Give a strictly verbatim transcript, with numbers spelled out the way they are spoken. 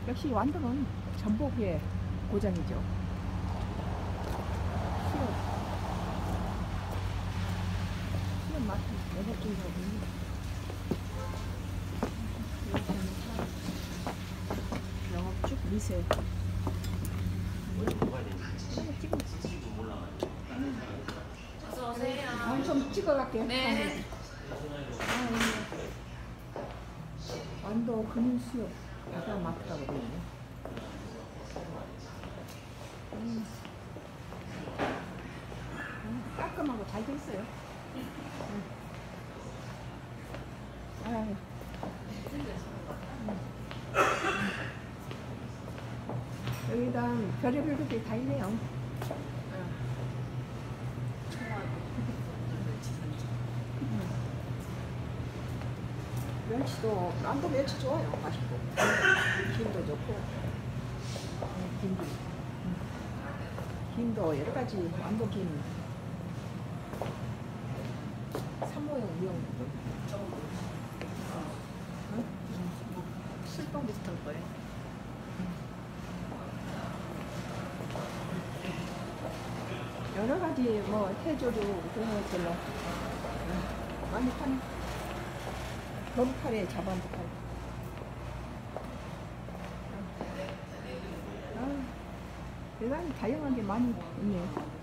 역시 완도는 전복의 고장이죠. 수협, 수협마트 여섯 개가 영업쭉 미세. 아, 좀 찍어갈게요. 네. 아, 완도 금수협 바다 마트라고 되어 있네. 음. 음, 깔끔하고 잘 돼 있어요. 음. 아유. 음. 여기다 별의별 것들이 다 있네요. 멸치도, 완도 멸치 좋아요. 맛있고. 김도 좋고. 음, 김도. 음. 김도 여러 가지, 완도 김. 삼모형, 우형도. 응? 술빵 비슷한 거예요. 여러 가지 뭐 해조류 그런 거 별로 응. 많이 파네. 도루칼에 잡아도 팔고. 아, 대단히 다양한 게 많이 있네.